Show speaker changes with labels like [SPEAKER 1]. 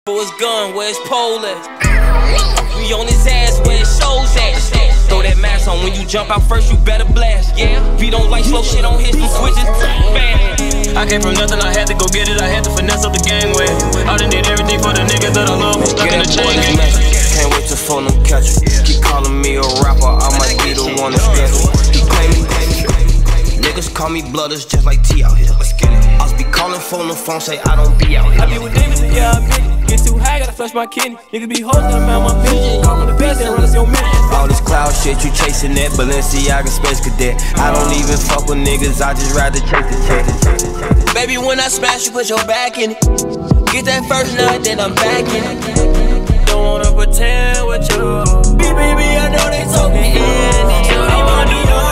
[SPEAKER 1] For his gun, where his pole at? We on his ass, where his shows at? Throw that mask on, when you jump out first, you better blast. Yeah, we don't like slow shit on his, some switches fast.
[SPEAKER 2] I came from nothing, I had to go get it, I had to finesse up the gangway. I done did everything for the niggas that I love, stuck in the chain gang.
[SPEAKER 1] Can't wait to phone him, catch him. Keep calling me a rapper, I might be the one to stress him. He claiming niggas call me blooders just like T out here. I'll be calling phone the phone, say I don't be out here.
[SPEAKER 3] I be with demons, yeah, I admit it. Get too high, gotta flush my kidney. Nigga be hoes, gotta mind my business. Y'all from the best, and run us your minute.
[SPEAKER 1] All this cloud shit, you chasing that Balenciaga Space Cadet. I don't even fuck with niggas, I just rather chase the check. Baby, when I smash, you put your back in it. Get that first night, then I'm back in it. Don't wanna pretend with you. Baby, I know they talking in it. I wanna do